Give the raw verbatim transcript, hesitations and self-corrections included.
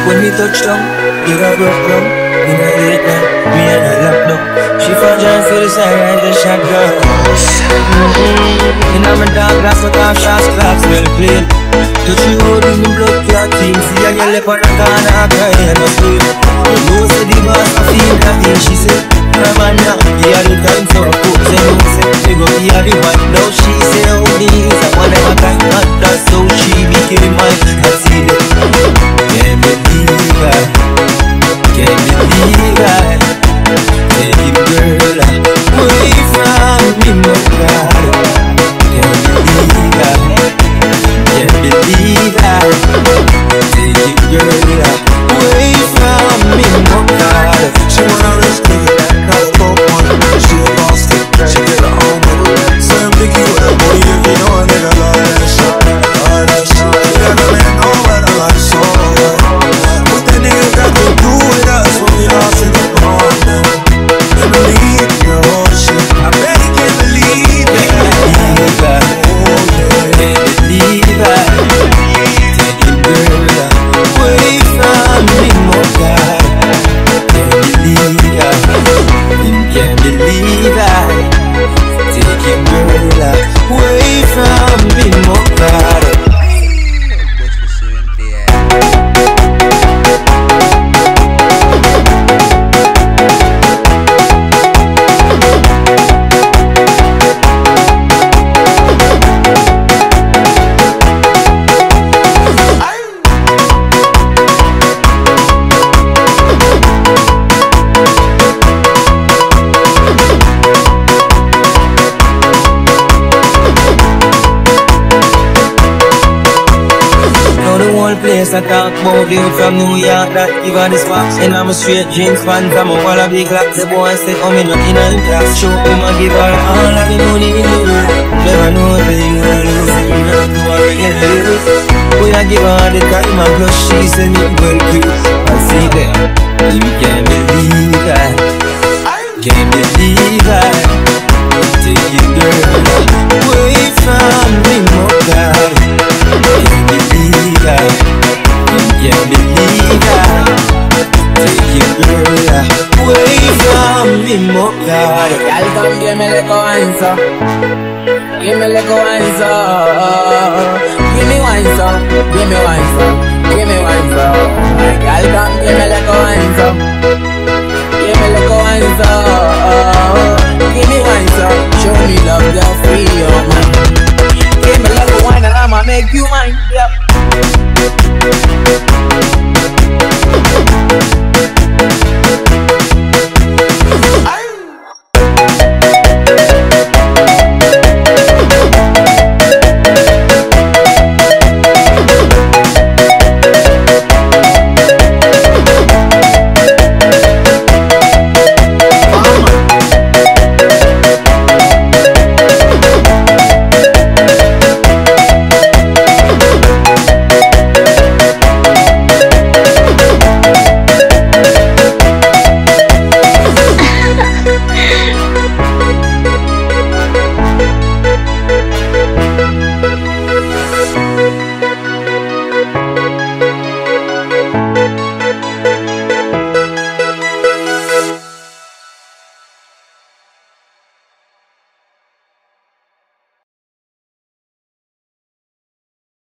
When we touch down, you got broke down. In a late night, me and her locked down. She found John for the side, right the shotgun. And I'm a dog, glass, but I'm shots, claps, well played. Touch you out in the blood clot thing. See a girl up on the corner, I cry and I scream. You know, say the boss, I feel that thing. She said, come on now, he had the time for a cook. Say, no, say, we go, he had the one. Now she say, oh, these, I want to have a time. Not that's so she became mine. I see that. Can't believe I, can't believe I. Take him, girl, away from me, my God. Can't believe I, can't believe I. Take him, girl, away from me, my God. She wanna risk me, not go on. She lost it, she get her own money. So I'm picky with a boy, if you know a nigga love that shit, love that shit. She never let no matter like so. What that nigga got to do with us when we lost in the wrong, man? Can't believe your whole shit. I bet he can't believe it. Can't believe I, can't believe I. Take him, girl, away from me, my God. Can't believe I, can't believe I. Take him, girl, away from me, my God. Place I talk about him from New York that give her the sparks. And I'm a straight jeans pants, I'm a wall of big locks. The boy say come in, in a class. Show him and give her all of the money in the world. Never know the thing will lose, you don't know what we get lose. When I give her the time and plus she say me well cute. I see there, you can't believe that, can't believe that. Take your girl away from me, my God. Can't believe that, can't believe that. Take your girl away from me, my God. Y'all come give me like a answer. Give me like a answer. Give me one song, give me one song, give me one song. Y'all come give me like a answer. Give me like a answer. Give me one song, show me love, girl, free your mind. Give me like a wine and I'ma make you mine, yep.